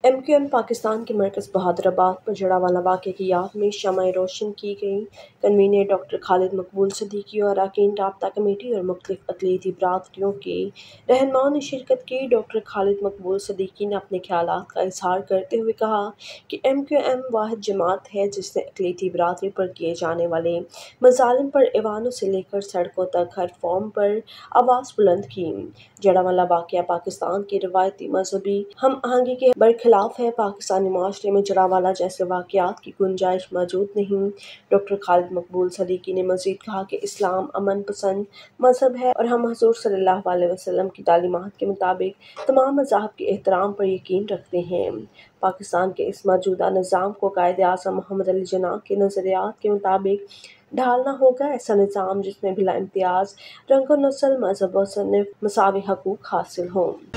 MQM Pakistan के मरकज़ बहादुराबाद पर जड़ावाला वाक़े की याद में शम्मा रोशन की गई। कन्वीनर डॉक्टर खालिद मकबूल सिद्दीकी और अरकान राब्ता कमेटी और मुख्तलिफ अक़लीती बरादरियों के रहनुमाओं ने शिरकत की। डॉक्टर खालिद मकबूल सिद्दीकी ने अपने ख़यालात का इज़हार करते हुए कहा कि MQM वाहिद जमात है जिसने अक़लीती बरादरी पर किए जाने वाले मज़ालिम पर ऐवानों से लेकर सड़कों तक हर फ़ॉर्म पर आवाज़ बुलंद की। जड़ावाला वाक़या पाकिस्तान की रवायती मज़हबी हम आहंगी के बरखिलाफ है। पाकिस्तानी माशरे में जड़ावाला जैसे वाक़यात की गुंजाइश मौजूद नहीं। डॉक्टर खालिद मकबूल सिद्दीकी ने मज़ीद कहा कि इस्लाम अमन पसंद मज़हब है और हम हुज़ूर सल्लल्लाहु अलैहि वसल्लम की तालीमात के मुताबिक तमाम मज़ाहब के एहतराम पर यकीन रखते हैं। पाकिस्तान के इस मौजूदा निज़ाम को कायदे-आज़म मोहम्मद अली जिन्ना के नज़रियात के मुताबिक ढालना होगा। ऐसा निज़ाम जिसमें बिला इम्तियाज़ रंग व नस्ल, मज़हब व सिन्फ़ मसावी हकूक़ हासिल हों।